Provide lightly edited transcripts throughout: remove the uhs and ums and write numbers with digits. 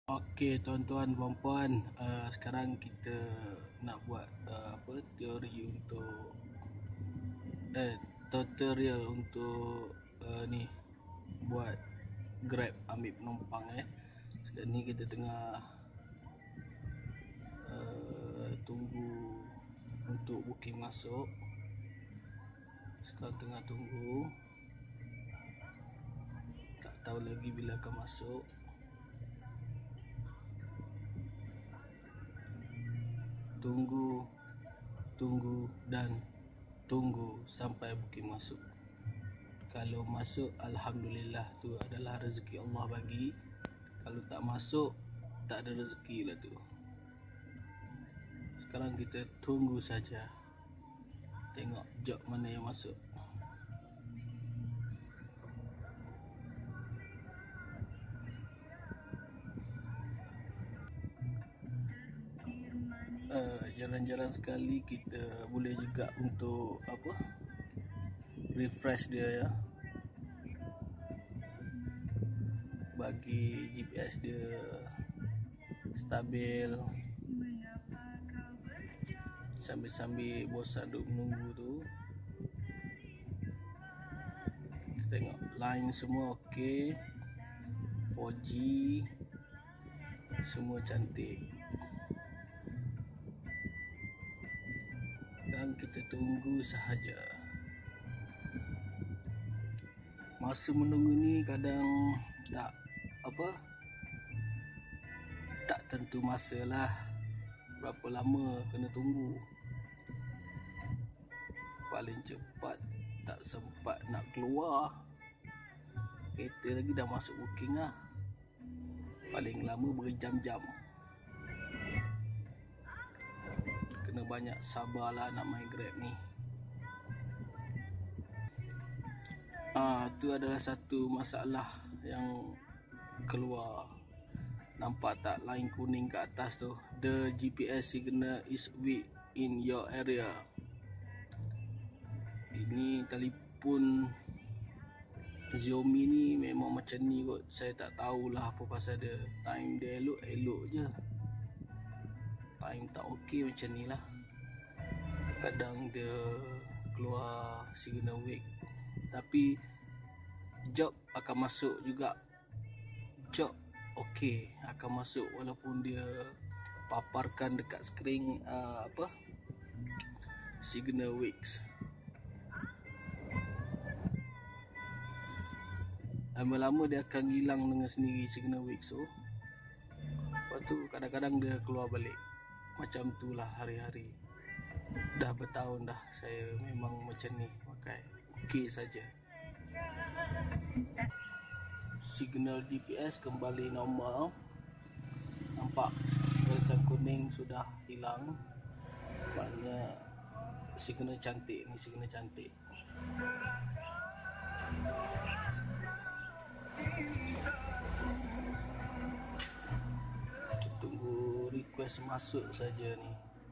Okey tuan-tuan puan-puan, sekarang kita nak buat teori untuk tutorial untuk ni buat Grab ambil penumpang. Sekarang ni kita tengah tunggu untuk booking masuk. Sekarang tengah tunggu, tak tahu lagi bila akan masuk. Tunggu dan tunggu sampai booking masuk. Kalau masuk, alhamdulillah, tu adalah rezeki Allah bagi. Kalau tak masuk, tak ada rezeki lah tu. Sekarang kita tunggu saja, tengok job mana yang masuk. Jarang-jarang sekali kita boleh juga untuk refresh dia, ya, bagi GPS dia stabil. Sambil-sambil bosan duduk menunggu tu, kita tengok line semua okey, 4G semua cantik. Dan kita tunggu sahaja. Masa menunggu ni kadang tak tentu masa lah, berapa lama kena tunggu. Paling cepat tak sempat nak keluar, kereta lagi dah masuk booking lah. Paling lama berjam-jam. Kena banyak sabarlah nak main Grab ni. Tu adalah satu masalah yang keluar. Nampak tak line kuning kat atas tu? The GPS signal is weak in your area. Ini telefon Xiaomi ni memang macam ni kot. Saya tak tahulah apa pasal dia. Time dia elok je, time tak okey macam ni lah. Kadang dia keluar signal weak, tapi job akan masuk juga. Job okey akan masuk walaupun dia paparkan dekat skrin signal weak. Lama-lama dia akan hilang dengan sendiri signal weak tu. Lepas tu kadang-kadang dia keluar balik. Macam tu lah hari-hari. Dah bertahun dah saya memang macam ni pakai. Okey saja. Signal GPS kembali normal. Nampak barisan kuning sudah hilang. Maknanya signal cantik ni, signal cantik. Kita tunggu request masuk saja ni.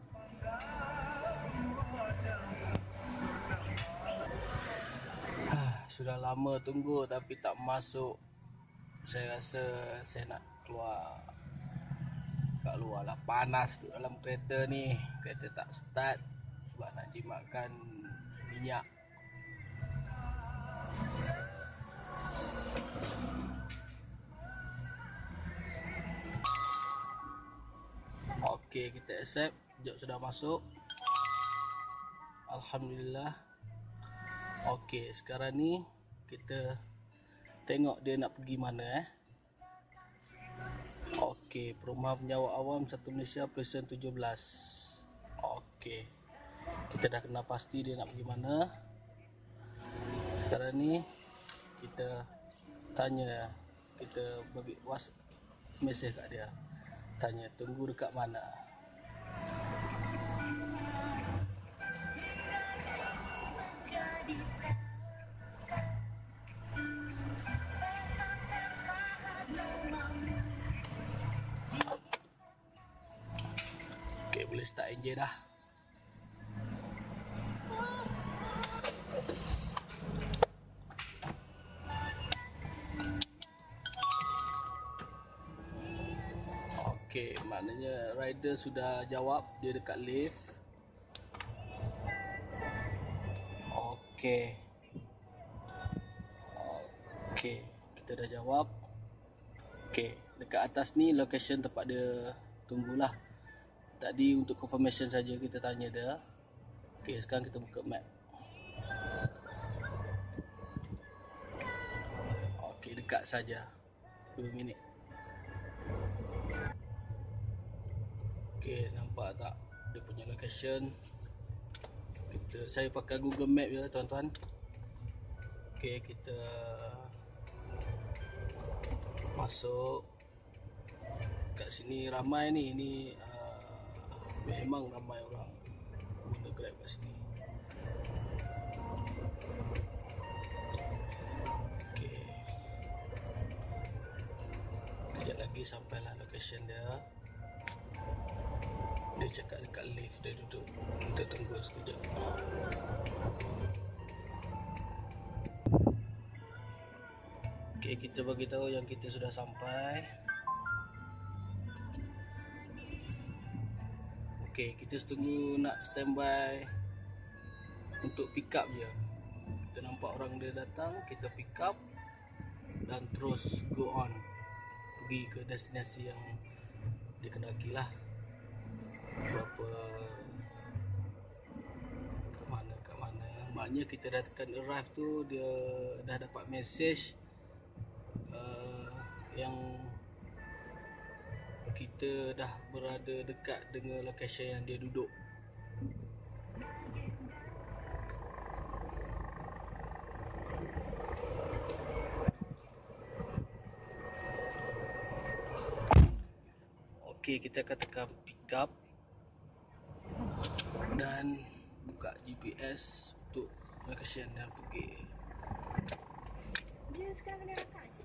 Sudah lama tunggu tapi tak masuk. Saya rasa saya nak keluar kat luar lah. Panas tu dalam kereta ni. Kereta tak start sebab nak jimatkan minyak. Okey, kita accept. Job sudah masuk, alhamdulillah. Okey, sekarang ni kita tengok dia nak pergi mana. Okey, Perumahan Penjawat Awam 1 Malaysia Presiden 17. Okey, kita dah kenal pasti dia nak pergi mana. Sekarang ni kita tanya, kita bagi mesej kat dia, tanya tunggu dekat mana. Okey, boleh start enjin dah. Okey, maknanya rider sudah jawab, dia dekat lift. Okey. Okey, kita dah jawab. Okey, dekat atas ni location tempat dia tunggulah. Tadi untuk confirmation saja kita tanya dia. Okey, sekarang kita buka map. Okey, dekat saja. 2 minit. Okey, nampak tak dia punya location? Saya pakai Google Map je tuan-tuan. Okey, kita masuk. Kat sini ramai ni. Ini memang ramai orang guna Grab kat sini. Okey. Kejap lagi sampailah location dia. Dia cakap dekat lift, dia duduk. Kita tunggu sekejap. Okey, kita bagi tahu yang kita sudah sampai. Okey, kita tunggu nak standby untuk pick up je. Kita nampak orang dia datang, kita pick up dan terus go on pergi ke destinasi yang dikendaki lah. Berapa kat mana. Maknanya kita dah tekan arrive tu, dia dah dapat message yang kita dah berada dekat dengan location yang dia duduk. Okey, kita akan tekan pick up dan buka GPS untuk location yang pergi. Dia sekarang kena rakam je.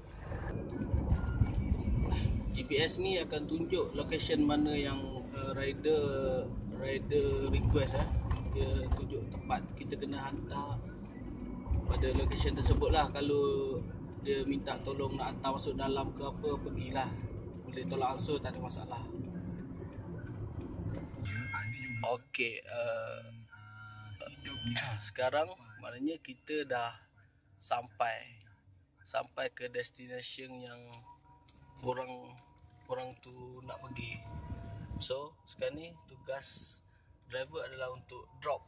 GPS ni akan tunjuk location mana yang rider request Dia tunjuk tempat, kita kena hantar pada location tersebut lah. Kalau dia minta tolong nak hantar masuk dalam ke apa, pergilah. Boleh tolak ansur, tak ada masalah. Okey, sekarang maknanya kita dah sampai ke destination yang orang tu nak pergi. So, sekarang ni tugas driver adalah untuk drop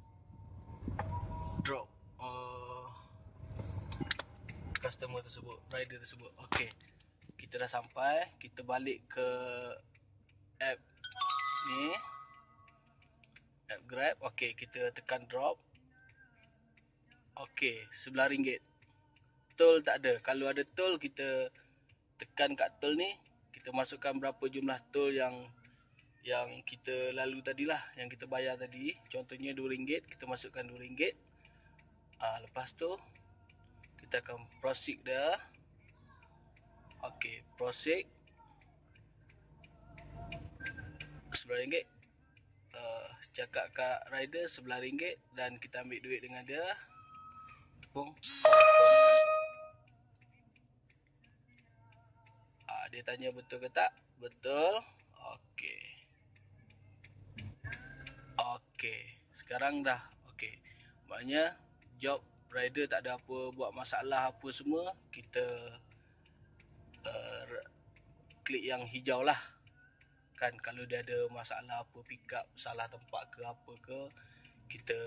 customer tersebut, rider tersebut. Okey, kita dah sampai. Kita balik ke app ni, app Grab. Okey, kita tekan drop. Okey, RM11. Tol tak ada. Kalau ada tol, kita tekan kat tol ni, kita masukkan berapa jumlah tol yang kita lalu tadilah, yang kita bayar tadi. Contohnya RM2, kita masukkan RM2. Lepas tu kita akan proceed dah. Okey, proceed. RM11. Cakap kat rider RM11 dan kita ambil duit dengan dia. Tepung. Dia tanya betul ke tak? Betul. Okey. Okey, sekarang dah okey. Maknanya job rider tak ada apa buat masalah apa semua, kita klik yang hijau lah. Kan kalau dia ada masalah apa, pick up salah tempat ke apa ke, kita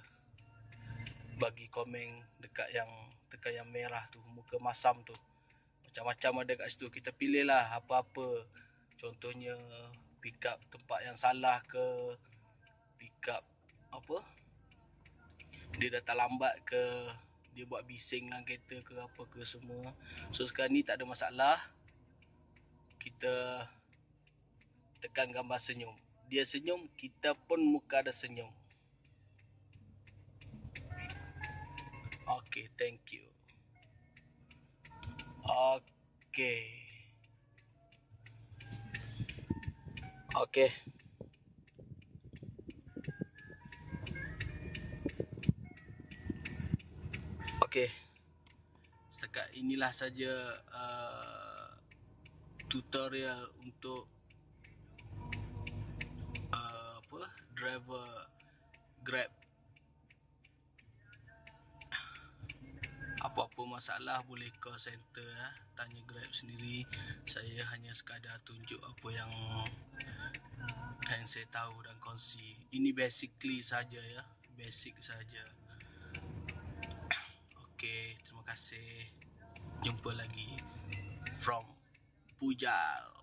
bagi komen dekat yang tekan yang merah tu, muka masam tu. Macam-macam ada kat situ, kita pilih lah apa-apa. Contohnya pick up tempat yang salah ke, pick up apa, dia datang lambat ke, dia buat bising dengan kereta ke apa ke semua. So sekarang ni tak ada masalah. Kita tekan gambar senyum. Dia senyum, kita pun muka ada senyum. Okay, thank you. Okay. Okay. Okay. Setakat inilah saja tutorial untuk driver Grab. Apa-apa masalah boleh call center, tanya Grab sendiri. Saya hanya sekadar tunjuk apa yang saya tahu dan kongsi. Ini basically saja ya, basic saja. Okey, terima kasih. Jumpa lagi from Pujal.